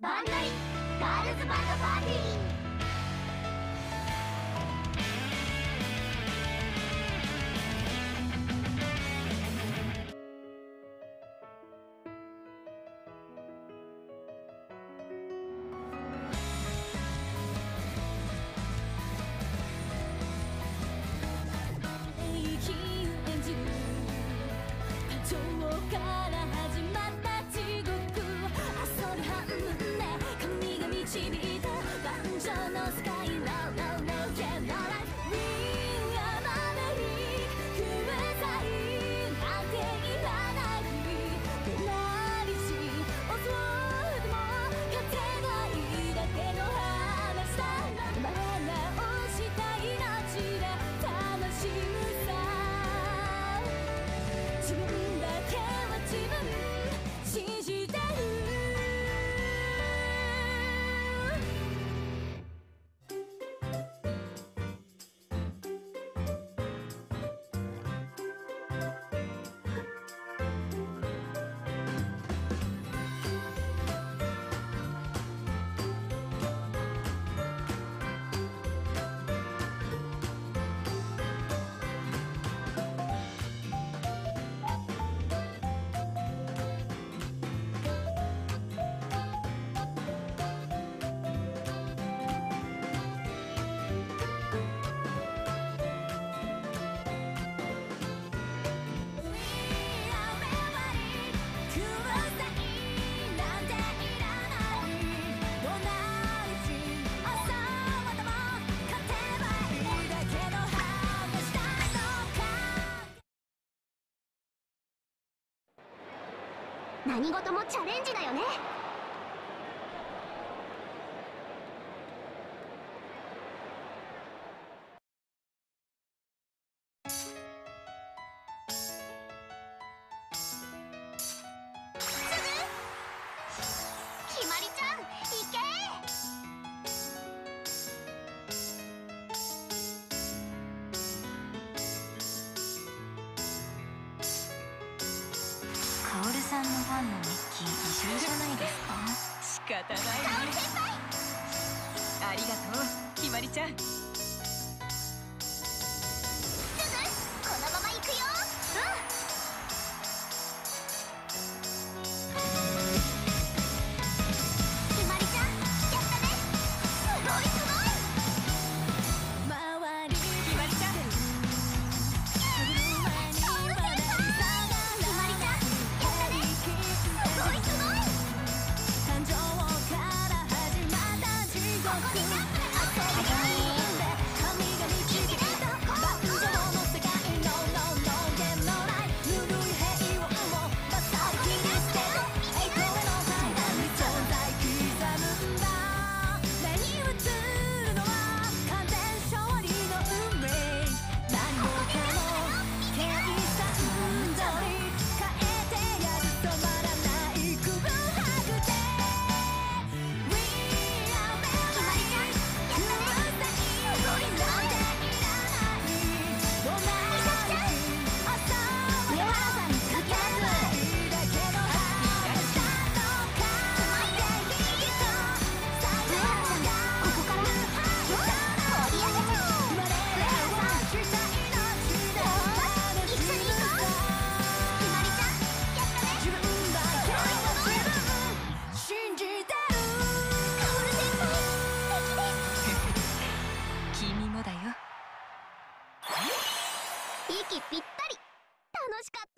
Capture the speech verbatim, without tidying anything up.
バンダイガールズバンドパーティー。何事もチャレンジだよね。ひまりちゃん、いけカオルさんのファンの熱気異常じゃないですか。 仕方ないね。 カオル先輩、 ありがとうひまりちゃん。 すずこのまま行くよ。うんひまりちゃん、やったね。すごいすごい。 周りひまりちゃん。 息ぴったり。楽しかった。